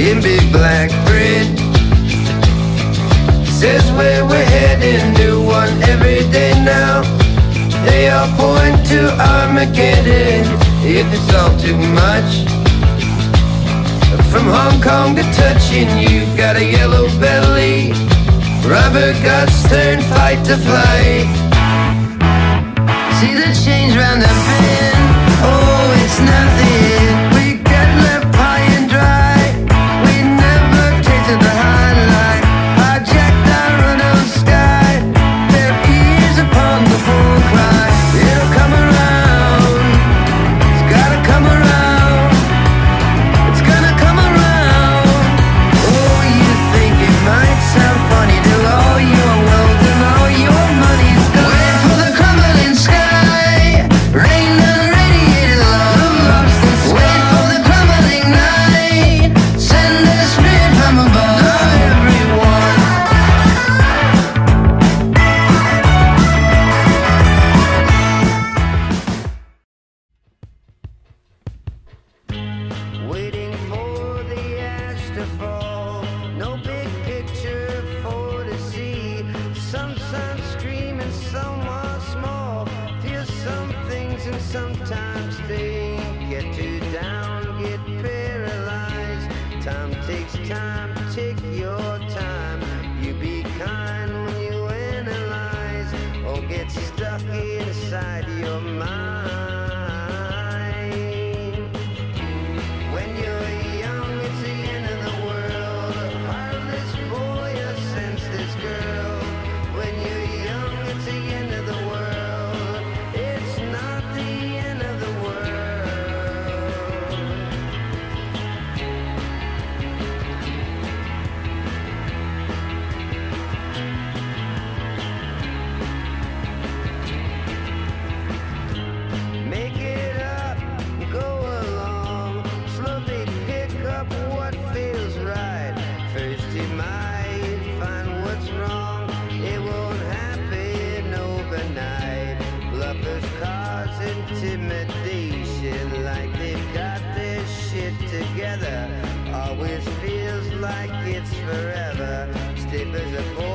in big black print. Says where we're heading, new one every day now. They all point to Armageddon if it's all too much. From Hong Kong to touching, you got a yellow belly, rubber guts turn fight to flight. See the change round the bend, oh it's nothing. We got left high and dry, we never tasted the highlight. Hijacked our run-on sky, their ears upon the bull cry. It'll come around, it's gotta come around, it's gonna come around. Oh, you think it might sound funny to all your wealth and all your money's gone. Wait for the crumbling sky, rain on a radiated love. Wait for the crumbling night, send a spirit from above. Everyone, waiting for the ash to fall, no big picture for to see. Some sun screaming, some are small. Feel some things and sometimes they get too down, get paralyzed. Time takes time, take your time. You be kind when you analyze, or get stuck inside your mind. When you're young, it's the end of the world. A heartless boy, a senseless girl. When you're young, it's the end of the world. It's not the end of the world. Make it up, go along, slowly pick up what feels right. First you might find what's wrong, it won't happen overnight. Bluffers cause intimidation, like they've got their shit together. Always feels like it's forever. Stiff as a board.